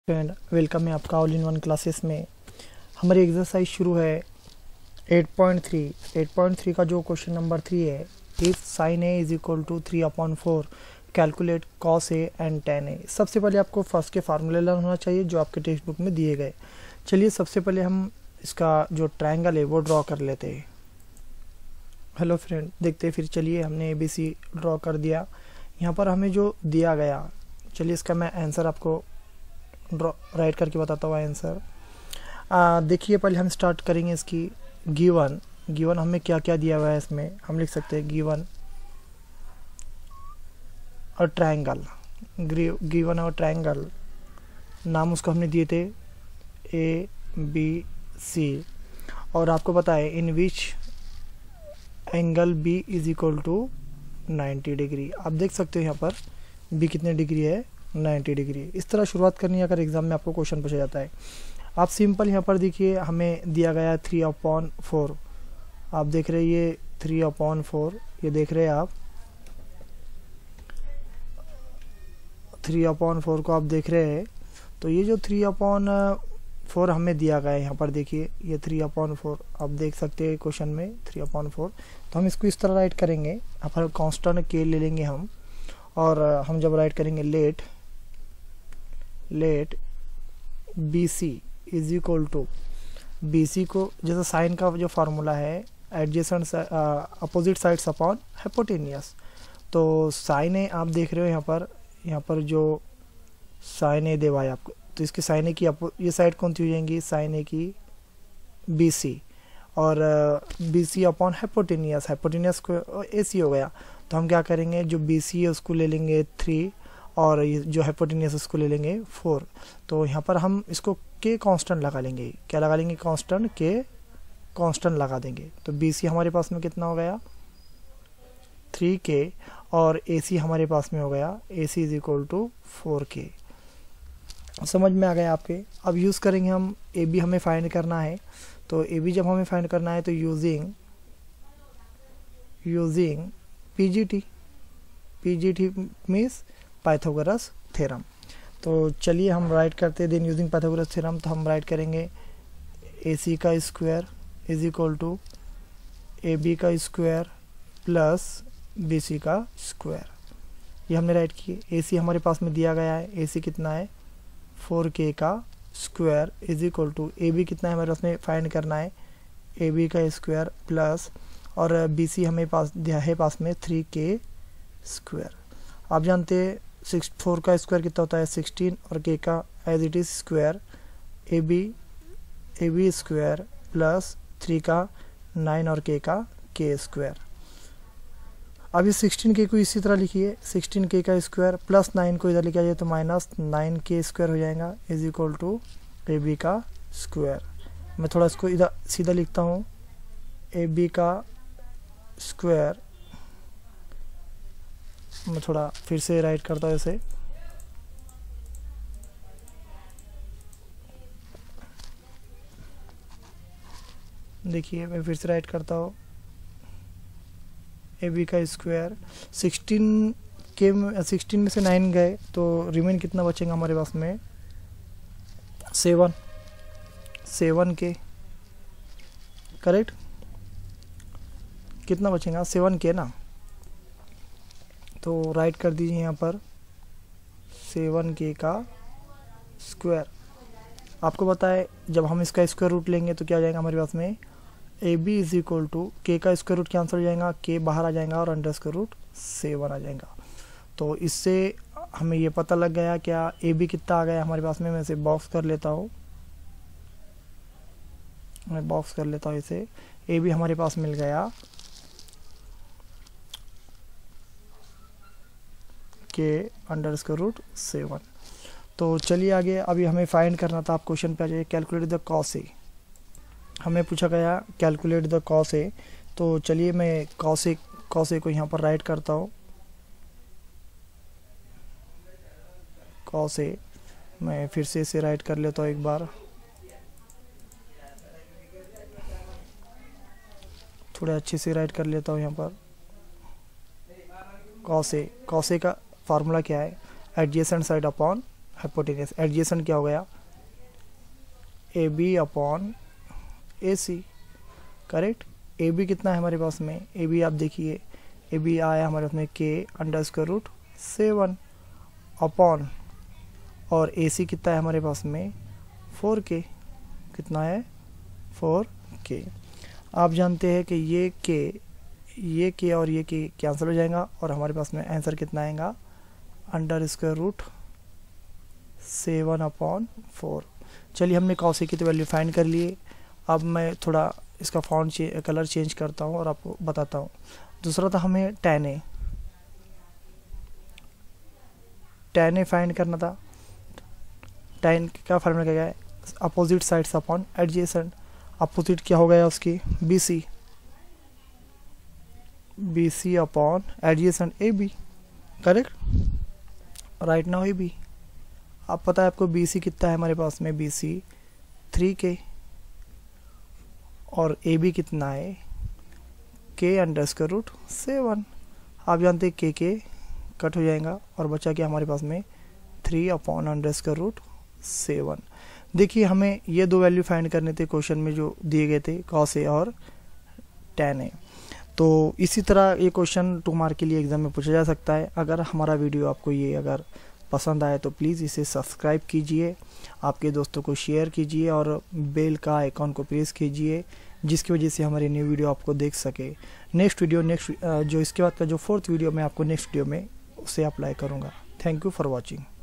Friend, welcome है आपका all in one classes में। हमारी एक्सरसाइज शुरू है 8.3 का जो क्वेश्चन नंबर 3 है। If sine A is equal to 3/4 calculate cos A and tan A. सबसे पहले आपको फर्स्ट के फार्मूले लर्न होना चाहिए जो आपके टेक्स्ट बुक में दिए गए। चलिए सबसे पहले हम इसका जो ट्रायंगल है वो ड्रॉ कर लेते हैं। हेलो फ्रेंड, देखते हैं फिर। चलिए हमने ABC ड्रॉ कर दिया। यहाँ पर हमें जो दिया गया, चलिए इसका मैं आंसर आपको राइट करके बताता हूँ आंसर। देखिए पहले हम स्टार्ट करेंगे इसकी गिवन हमें क्या क्या दिया हुआ है। इसमें हम लिख सकते हैं गिवन और ट्रायंगल। गिवन और ट्रायंगल नाम उसको हमने दिए थे ABC। और आपको पता है in which angle B is equal to 90 degree. आप देख सकते हो यहाँ पर B कितने डिग्री है, 90 डिग्री। इस तरह शुरुआत करनी है अगर एग्जाम में आपको क्वेश्चन पूछा जाता है। आप सिंपल यहाँ पर देखिए हमें दिया गया 3/4। आप देख रहे हैं ये 3/4, ये देख रहे हैं आप 3/4 को आप देख रहे हैं। तो ये जो 3/4 हमें दिया गया है यहाँ पर देखिए ये 3/4 आप देख सकते हैं क्वेश्चन में 3/4। तो हम इसको इस तरह राइट करेंगे। यहाँ पर कांस्टेंट के ले लेंगे हम, और हम जब राइट करेंगे let BC is equal to BC को जैसे साइन का जो फार्मूला है adjacent opposite sides upon hypotenuse. तो साइन ए आप देख रहे हो यहाँ पर जो साइन ए देवा है आपको, तो इसकी साइन ए की ये साइड कौन सी हो जाएंगी, साइन ए की BC, और BC अपॉन हाइपोटेनियस को AC हो गया। तो हम क्या करेंगे, जो BC है उसको ले लेंगे 3 और जो हाइपोटेनियस उसको ले लेंगे 4। तो यहाँ पर हम इसको के कांस्टेंट लगा लेंगे। क्या लगा लेंगे, कांस्टेंट लगा देंगे। तो BC हमारे पास में कितना हो गया 3K, और AC हमारे पास में हो गया AC is equal to 4K। समझ में आ गया आपके। अब यूज़ करेंगे हम AB हमें फाइंड करना है। तो AB जब हमें फाइंड करना है तो using PGT means Pythagoras theorem. तो चलिए हम राइट करते हैं देन यूजिंग पाइथागोरस थ्योरम। तो हम राइट करेंगे AC का square is equal to AB का स्क्वायर प्लस BC का स्क्वायर। ये हमने राइट किए। AC हमारे पास में दिया गया है, AC कितना है 4K का square is equal to AB कितना है हमारे पास में फाइंड करना है, AB का स्क्वायर प्लस, और BC हमें पास दिया है पास में 3K स्क्वायर। आप जानते हैं 4 का स्क्वायर कितना होता है 16, और K का as it is square AB square plus 3 का 9 और K का K स्क्वायर। अब इस 16K को इसी तरह लिखिए, 16K का स्क्वायर प्लस 9 को इधर लिखा जाए तो माइनस 9K स्क्वायर हो जाएगा इज इक्वल टू AB का स्क्वायर। मैं थोड़ा इसको इधर सीधा लिखता हूँ, AB का स्क्वायर। मैं थोड़ा फिर से राइट करता हूँ इसे। देखिए मैं फिर से राइट करता हूँ, AB का स्क्वायर 16 में से 9 गए तो रिमेन कितना बचेगा हमारे पास में 7K करेक्ट। कितना बचेगा 7K ना। तो राइट कर दीजिए यहाँ पर 7K का स्क्वायर। आपको पता है जब हम इसका स्क्वायर रूट लेंगे तो क्या आ जाएगा हमारे पास में AB is equal to K का स्क्वायर रूट कैंसिल हो जाएगा, K बाहर आ जाएगा और अंडर स्क्वायर रूट 7 आ जाएगा। तो इससे हमें ये पता लग गया क्या AB कितना आ गया हमारे पास में। मैं इसे बॉक्स कर लेता हूँ, इसे। AB हमारे पास मिल गया K अंडर स्क्वायर रूट 7। तो चलिए आगे, अभी हमें फाइंड करना था। आप क्वेश्चन पे आ जाइए, कैलकुलेट द कॉस ए। हमें पूछा गया कैलकुलेट द कॉस ए। तो चलिए मैं कॉस ए को यहाँ पर राइट करता हूँ। कॉस ए मैं फिर से इसे राइट कर लेता हूँ एक बार, थोड़ा अच्छे से राइट कर लेता हूँ यहाँ पर। कॉस ए का फार्मूला क्या है, adjacent side upon hypotenuse. Adjacent क्या हो गया, A B upon A C, correct. A B कितना है हमारे पास में, ए बी आप देखिए, ए बी आया हमारे पास में k_7 अपॉन, और ए सी कितना है हमारे पास में 4k, कितना है 4k। आप जानते हैं कि ये k और ये k कैंसिल हो जाएगा और हमारे पास में आंसर कितना आएगा √7/4। चलिए हमने cos की तो वैल्यू फाइंड कर लिए। अब मैं थोड़ा इसका फॉन्ट कलर चेंज करता हूँ और आपको बताता हूँ। दूसरा था हमें tan A फाइंड करना था। tan का फॉर्मूला क्या है, opposite sides upon adjacent. Opposite क्या हो गया उसकी, BC upon adjacent AB, correct. Right now AB, अब पता है आपको BC कितना है हमारे पास में, BC 3k और AB कितना है k_7। आप जानते हैं k कट हो जाएगा और बचा क्या हमारे पास में 3/7। देखिए हमें ये दो वैल्यू फाइंड करने थे क्वेश्चन में जो दिए गए थे, cos A और tan A। तो इसी तरह ये क्वेश्चन 2 मार्क के लिए एग्जाम में पूछा जा सकता है। अगर हमारा वीडियो आपको ये अगर पसंद आए तो प्लीज़ इसे सब्सक्राइब कीजिए, आपके दोस्तों को शेयर कीजिए और बेल का आइकॉन को प्रेस कीजिए, जिसकी वजह से हमारी न्यू वीडियो आपको देख सके। नेक्स्ट जो इसके बाद का जो 4th वीडियो मैं आपको नेक्स्ट वीडियो में उसे अप्लाई करूँगा। Thank you for watching.